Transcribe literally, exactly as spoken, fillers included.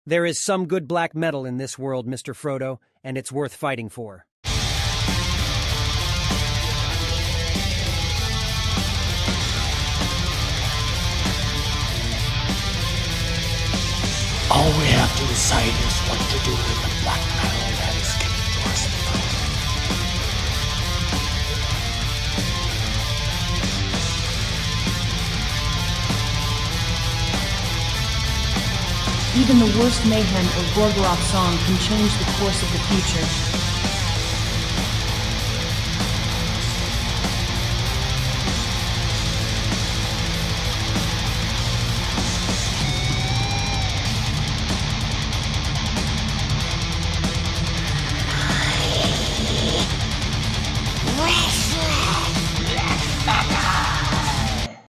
There is some good black metal in this world, Mister Frodo, and it's worth fighting for. All we have to decide is what to do with the black metal that is given to us. Even the worst mayhem or Gorgoroth song can change the course of the future.